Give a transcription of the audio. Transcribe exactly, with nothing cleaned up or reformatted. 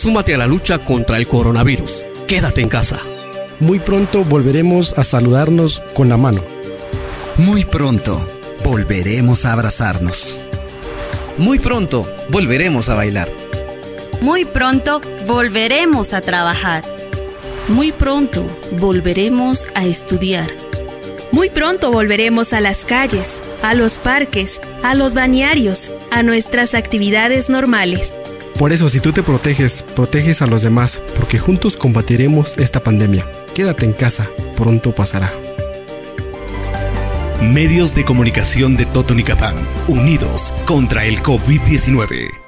Súmate a la lucha contra el coronavirus. Quédate en casa. Muy pronto volveremos a saludarnos con la mano. Muy pronto volveremos a abrazarnos. Muy pronto volveremos a bailar. Muy pronto volveremos a trabajar. Muy pronto volveremos a estudiar. Muy pronto volveremos a las calles, a los parques, a los balnearios, a nuestras actividades normales. Por eso, si tú te proteges, proteges a los demás, porque juntos combatiremos esta pandemia. Quédate en casa, pronto pasará. Medios de comunicación de Totonicapán, unidos contra el COVID diecinueve.